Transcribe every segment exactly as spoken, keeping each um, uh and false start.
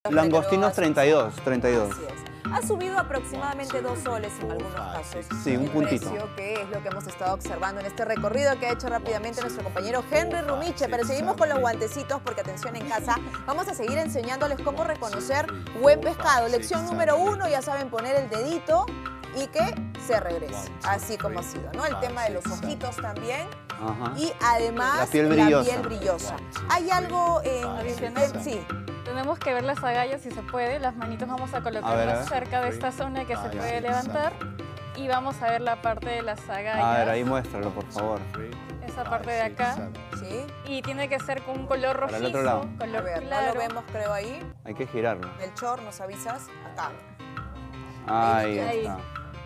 Langostinos treinta y dos, treinta y dos. Así es. Ha subido aproximadamente dos soles en algunos casos. Sí, un el puntito. Precio, que es lo que hemos estado observando en este recorrido que ha hecho rápidamente nuestro compañero Henry Rumiche. Pero seguimos con los guantecitos porque, atención en casa, vamos a seguir enseñándoles cómo reconocer buen pescado. Lección número uno, ya saben, poner el dedito y que se regrese, así como ha sido, ¿no? El tema de los ojitos también. Ajá. Y además la piel brillosa. La piel brillosa. ¿Hay algo en... Adicional. en sí. Tenemos que ver las agallas si se puede. Las manitos vamos a colocarlas cerca de esta zona que se puede levantar. Y vamos a ver la parte de las agallas. A ver, ahí muéstralo, por favor. Esa parte de acá. ¿Sí? Y tiene que ser con un color rojizo. Para el otro lado. Color A ver, claro. no lo vemos, creo, ahí. Hay que girarlo. Melchor, ¿nos avisas? Acá. Ahí Ahí. está.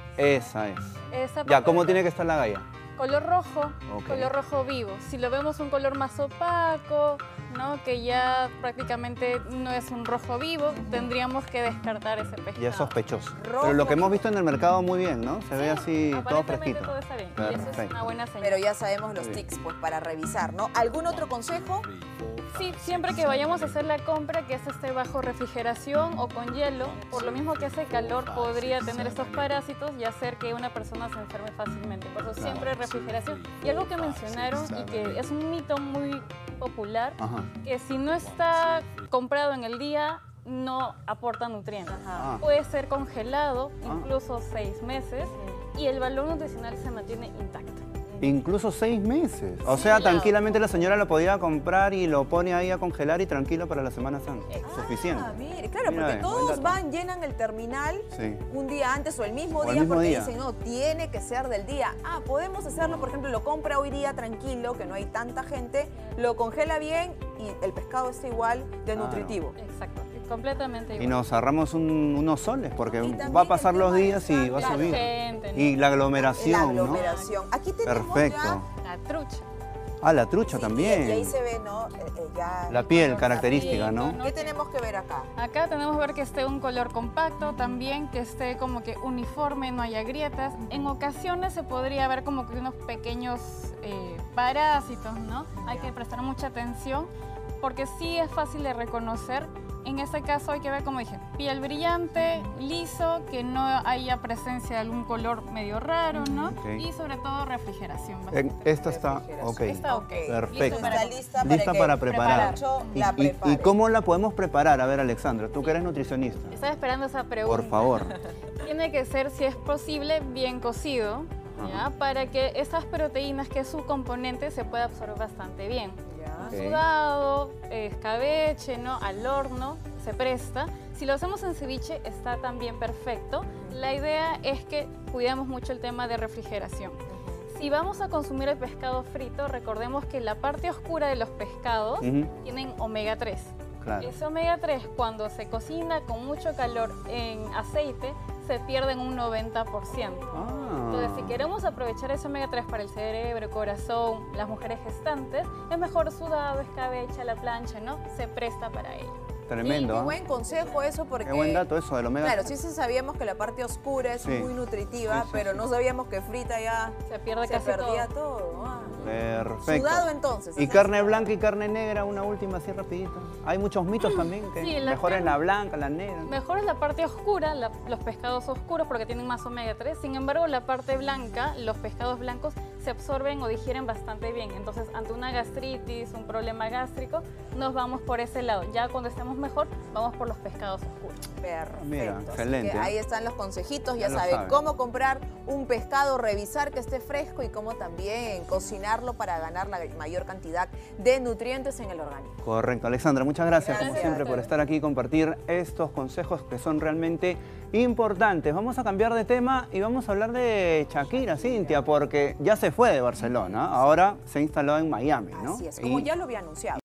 Esa es. Esa Ya, parte ¿cómo de acá. tiene que estar la galla? Color rojo, Ok. color rojo vivo. Si lo vemos un color más opaco, ¿no? Que ya prácticamente no es un rojo vivo, tendríamos que descartar ese pescado. Ya es sospechoso. Rojo. Pero lo que hemos visto en el mercado muy bien, ¿no? Se ve Sí, así todo aparentemente fresquito. todo está bien. Y eso es Perfecto. una buena señal. Pero ya sabemos los Muy bien. tics, pues, para revisar, ¿no? ¿Algún otro consejo? Sí, siempre que vayamos a hacer la compra, que este esté bajo refrigeración o con hielo, por lo mismo que hace calor, podría tener estos parásitos y hacer que una persona se enferme fácilmente. Por eso siempre refrigeración. Y algo que mencionaron y que es un mito muy popular, Ajá. que si no está comprado en el día, no aporta nutrientes. Ah. Puede ser congelado, Ah. incluso seis meses, y el valor nutricional se mantiene intacto. Incluso seis meses. O Sí, sea, la- tranquilamente la señora lo podía comprar y lo pone ahí a congelar y tranquilo para la Semana Santa. Suficiente. Ah, mire, claro, Mira, porque eh, todos buen dato. van, llenan el terminal Sí. un día antes o el mismo O el día mismo porque día. dicen, no, tiene que ser del día. Ah, podemos hacerlo, por ejemplo, lo compra hoy día tranquilo, que no hay tanta gente, lo congela bien y el pescado está igual de Claro. nutritivo. Exacto, completamente igual. Y nos ahorramos un- unos soles porque Y también va a pasar el los tema de días y va a la subir. gente, ¿no? Y la aglomeración, La ¿no? aglomeración. Aquí tenemos Perfecto. La trucha. Ah, la trucha ya... también. Sí, y ahí se ve, ¿no? Eh, eh, ya La el piel color, característica, piel, ¿no? ¿no? ¿Qué tenemos que ver acá? Acá tenemos que ver que esté un color compacto, también que esté como que uniforme, no haya grietas. En ocasiones se podría ver como que unos pequeños eh, parásitos, ¿no? Hay que prestar mucha atención porque sí es fácil de reconocer. En este caso hay que ver, como dije, piel brillante, liso, que no haya presencia de algún color medio raro, ¿no? Ok. Y sobre todo refrigeración. En- bastante. Esta está, ok. Está ok. Perfecto. Está lista para, Lista que para preparar. Nacho ¿Y, la y- prepare. y cómo la podemos preparar? A ver, Alexandra, tú que eres nutricionista. Estaba esperando esa pregunta. Por favor. Tiene que ser, si es posible, bien cocido, ¿ya? Para que esas proteínas, que es su componente, se pueda absorber bastante bien. Ya. Ok. Sudado, eh, escabeche, ¿no? Al horno, se presta. Si lo hacemos en ceviche, está también perfecto. La idea es que cuidemos mucho el tema de refrigeración. Si vamos a consumir el pescado frito, recordemos que la parte oscura de los pescados Ujú, tienen omega tres. claro. Ese omega tres, cuando se cocina con mucho calor en aceite, se pierde en un noventa por ciento. Ah. Entonces, si queremos aprovechar ese omega tres para el cerebro, corazón, las mujeres gestantes, es mejor sudado, escabeche, a la plancha, ¿no? Se presta para ello. Tremendo. Qué ¿ah? buen consejo eso porque... Qué buen dato eso del omega. Claro, sí, sí sabíamos que la parte oscura es Sí. muy nutritiva, Sí, sí, pero sí. no sabíamos que frita ya Se pierde se casi perdía todo. todo. Ah. Perfecto. Sudado entonces. Y ese carne es- blanca y carne negra, una última así rapidito. Hay muchos mitos también que Sí, la mejor es carne- la blanca, la negra. Mejor es la parte oscura, la- los pescados oscuros, porque tienen más omega tres. Sin embargo, la parte blanca, los pescados blancos, se absorben o digieren bastante bien. Entonces, ante una gastritis, un problema gástrico, nos vamos por ese lado. Ya cuando estemos mejor, vamos por los pescados oscuros. Perfecto. Mira, Así excelente, que ¿eh? ahí están los consejitos, ya, Ya lo saben, saben. cómo comprar un pescado, revisar que esté fresco y cómo también cocinarlo para ganar la mayor cantidad de nutrientes en el organismo. Correcto, Alexandra, muchas gracias, como Gracias. siempre por estar aquí y compartir estos consejos que son realmente importantes. Vamos a cambiar de tema y vamos a hablar de Shakira, Cintia, porque ya se fue de Barcelona, ahora se instaló en Miami, ¿no? Así es, como Y- ya lo había anunciado.